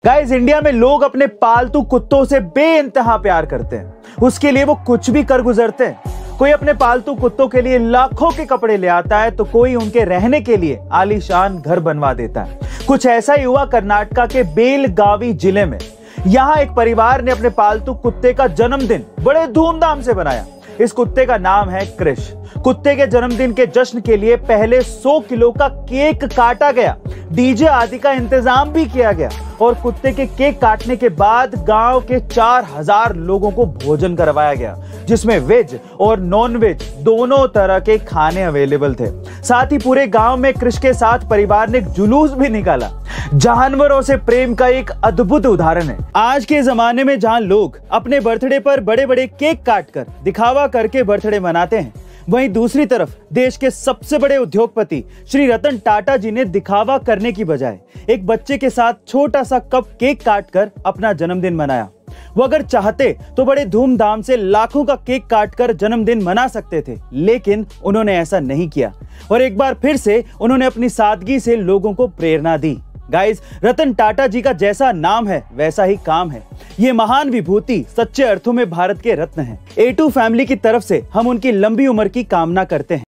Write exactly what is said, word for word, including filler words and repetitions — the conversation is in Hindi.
गाइस, इंडिया में लोग अपने पालतू कुत्तों से बेइंतहा प्यार करते हैं। उसके लिए वो कुछ भी कर गुजरते हैं। कोई अपने पालतू कुत्तों के लिए लाखों के कपड़े ले आता है तो कोई उनके रहने के लिए आलीशान घर बनवा देता है। कुछ ऐसा ही हुआ कर्नाटका के बेलगावी जिले में। यहाँ एक परिवार ने अपने पालतू कुत्ते का जन्मदिन बड़े धूमधाम से बनाया। इस कुत्ते का नाम है क्रिश। कुत्ते के जन्मदिन के जश्न के लिए पहले सौ किलो का केक काटा गया, डीजे आदि का इंतजाम भी किया गया और कुत्ते के केक काटने के बाद गांव के चार हज़ार लोगों को भोजन करवाया गया, जिसमें वेज और नॉन वेज दोनों तरह के खाने अवेलेबल थे। साथ ही पूरे गांव में क्रिश के साथ परिवार ने एक जुलूस भी निकाला। जानवरों से प्रेम का एक अद्भुत उदाहरण है। आज के जमाने में जहां लोग अपने बर्थडे पर बड़े बड़े केक काटकर दिखावा करके बर्थडे मनाते हैं, वहीं दूसरी तरफ देश के सबसे बड़े उद्योगपति श्री रतन टाटा जी ने दिखावा करने की बजाय एक बच्चे के साथ छोटा सा कप केक काटकर अपना जन्मदिन मनाया। वो अगर चाहते तो बड़े धूमधाम से लाखों का केक काटकर जन्मदिन मना सकते थे, लेकिन उन्होंने ऐसा नहीं किया और एक बार फिर से उन्होंने अपनी सादगी से लोगों को प्रेरणा दी। गाइस, रतन टाटा जी का जैसा नाम है वैसा ही काम है। ये महान विभूति सच्चे अर्थों में भारत के रत्न हैं। ए टू फैमिली की तरफ से हम उनकी लंबी उम्र की कामना करते हैं।